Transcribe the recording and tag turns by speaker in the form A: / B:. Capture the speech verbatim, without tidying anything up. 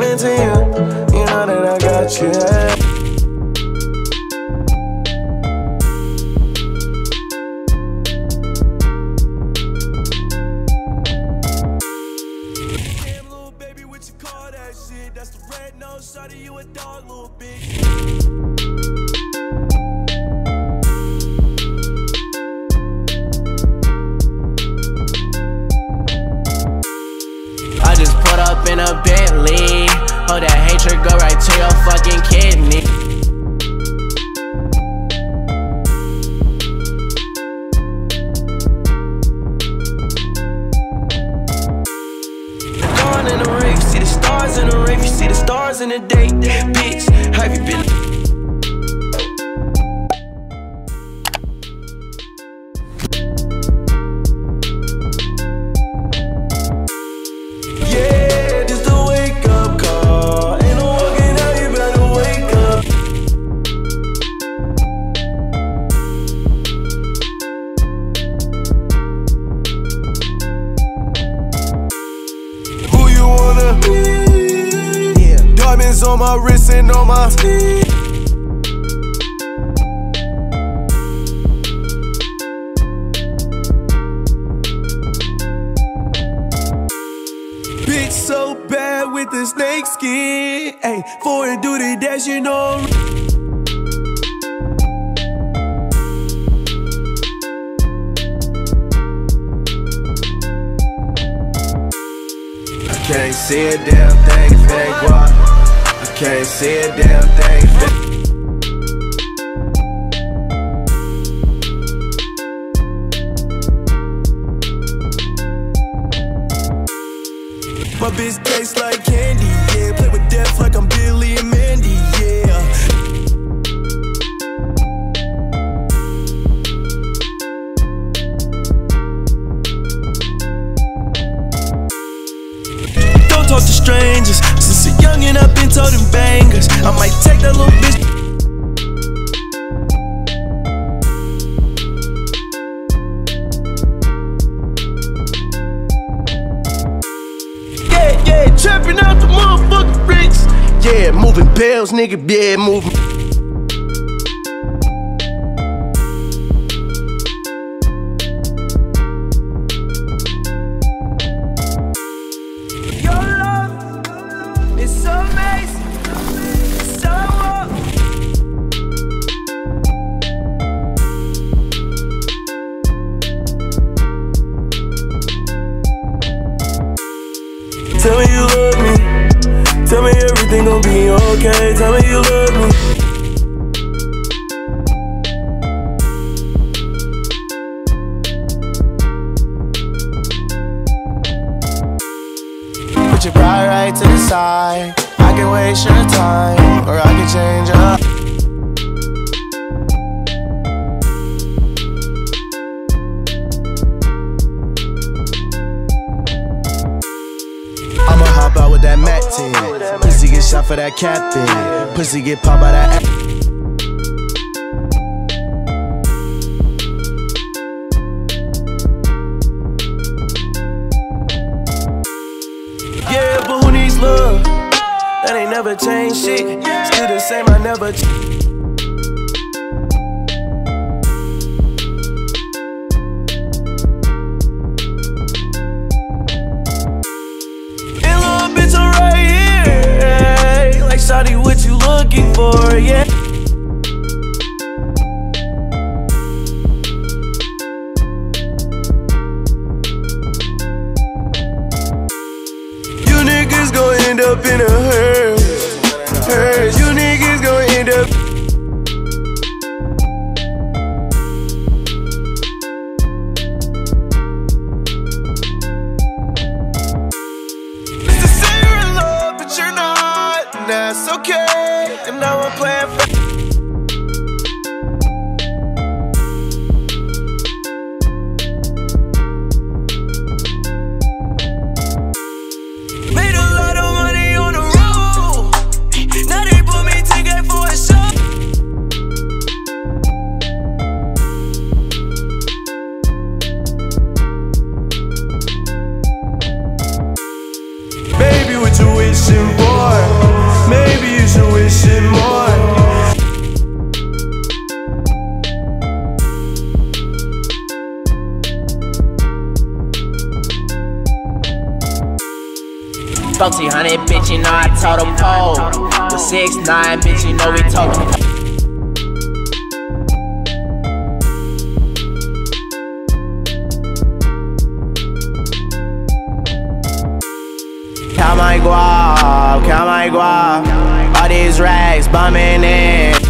A: into you. You know that I got you. Hey. That's the red nose, shawty, you a dog, little bitch. I just put up in a Bentley. Oh, that hatred go right to your fucking kidney. Going in the reef, see the stars in the reef, you see the stars in the day. Bitch, have you been? Yeah, just a wake up call. Ain't no walking out, you better wake up. Who you wanna be? Yeah. Diamonds on my wrist and on my feet. Bitch so bad with the snake skin. Ayy, for a duty dash, you know. I can't see a damn thing fake, what? I can't see a damn thing fake. My bitch tastes like candy, yeah. Play with death like I'm Billy and Mandy, yeah. Don't talk to strangers. Since a youngin' I've been told them bangers. I might take that little bitch. Yeah, trapping out the motherfucking bricks. Yeah, moving bells, nigga, yeah, moving. Your love is so amazing, so up. Tell me you love me. Tell me everything gon' be okay. Tell me you love me. Put your pride right to the side. I can waste your time, or I can change up. I'ma hop out with that Mac ten. Pussy get shot for that captain. Pussy get popped by that. Yeah, but who needs love? That ain't never changed shit. Still the same, I never changed. Shawty, what you looking for, yeah? You niggas gon' end up in a hearse, hearse. You niggas gon' end up. It's the same in love, but you're not. That's okay, and now I'm playing for. Made a lot of money on the road.
B: Spoke to hundred, bitch, you know I told him pole. The six nine, bitch, you know we told him.
A: Count my guap, count my guap. All these racks bumming in.